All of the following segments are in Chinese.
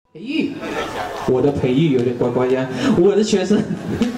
培育，我的培育有点怪怪呀，我的学生。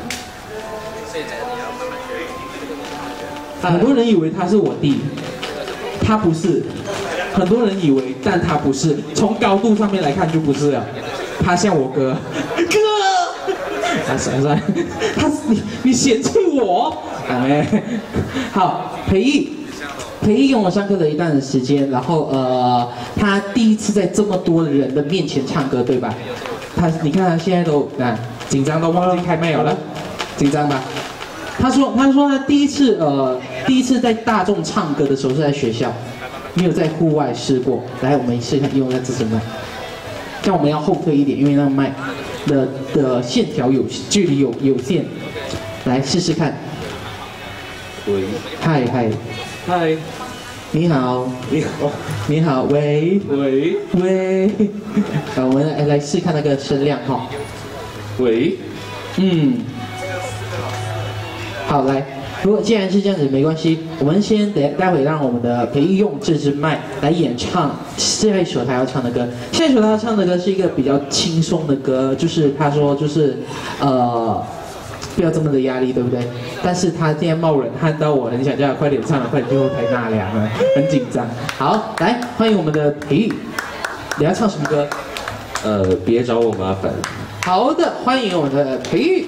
很多人以为他是我弟，他不是。很多人以为，但他不是。从高度上面来看就不是了，他像我哥。哥，啊，算，你嫌弃我？哎，好，培育用了上课的一段的时间，然后他第一次在这么多人的面前唱歌，对吧？你看他现在都紧张到忘记开麦了，紧张吧？他说他第一次在大众唱歌的时候是在学校，没有在户外试过。来，我们试一下用一下这支麦，这样我们要后退一点，因为那个麦的线条距离有限。来试试看。 喂， 嗨，你好，你好，喂，我们来试看那个声量哈。 喂， 好，来，如果既然是这样子，没关系，我们先待会让我们的培育用这支麦来演唱下一首他要唱的歌。下一首他要唱的歌是一个比较轻松的歌，就是他说就是不要这么的压力，对不对？但是他现在冒冷汗到我很想叫他快点唱了，快点最后才纳凉了，很紧张。好，来欢迎我们的培育，你要唱什么歌？ 别找我麻烦。 好的，欢迎我们的培育。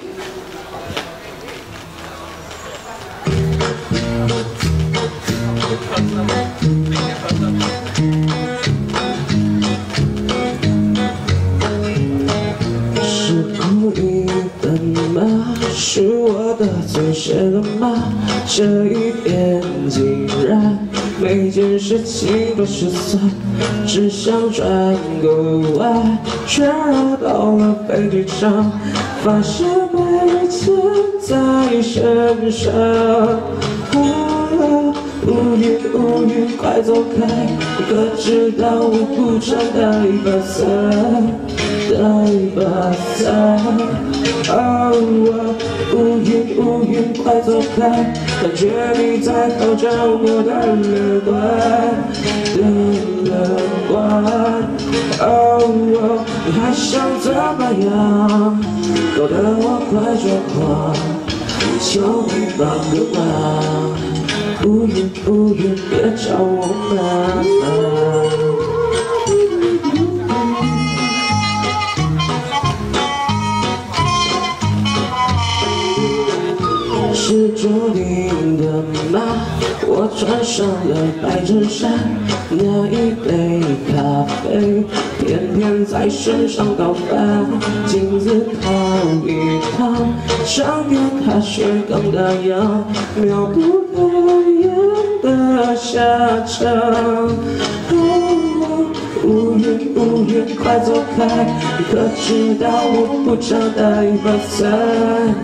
是故意的吗？是我的嘴写的吗？这一天竟然每件事情都失算，只想转个弯，却绕到了飞机场，发现没钱在身上。乌云，快走开！可知道我不常带把伞。乌云，快走开！感觉你在挑战我的乐观。你还想怎么样？搞得我快抓狂，求你帮个忙。乌云，别找我麻烦。是注定的吗？我穿上了白衬衫，那一杯咖啡偏偏在身上倒翻，镜子套一套，上面它是更大样，描不开眼的下场。乌云，快走开！你可知道我不常带把伞？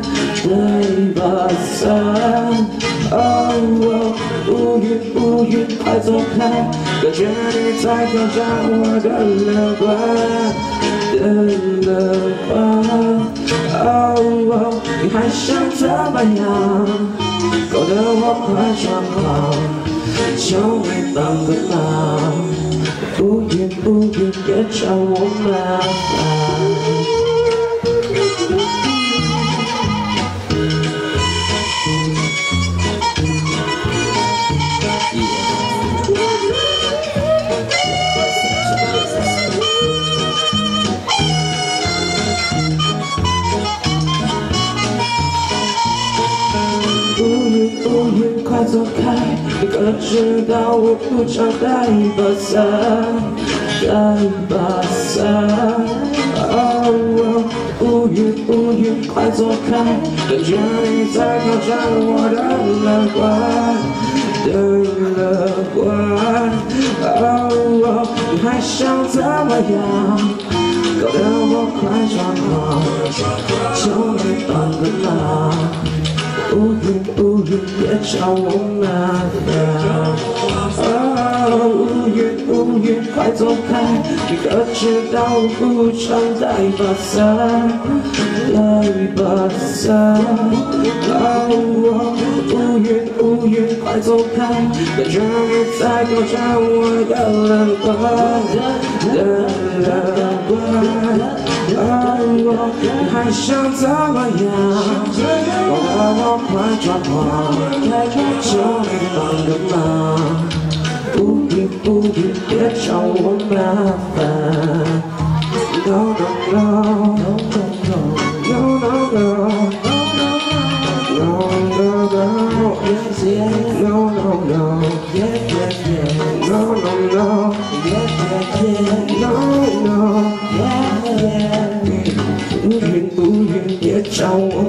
乌云，快走开！感觉你在挑战我的乐观。你还想怎么样？搞得我快抓狂，求你帮个忙。乌云，别找我麻烦。乌云，快走开！你可知道我不常带把伞？乌云，快走开！感觉你在挑战我的乐观。你还想怎么样？搞得我快抓狂，求你帮个忙。乌云，别找我麻烦。乌云， 缘，快走开！你可知道我不常带把伞，带把伞。无缘，快走开！感觉你在挑战我的冷漠，你还想怎么样？我快抓狂，求你帮个忙！不必，别找我麻烦。No no no no no no no no no no yes yes no no no yes yes yes no no no yes yes yes no no yes yes 无缘，别找我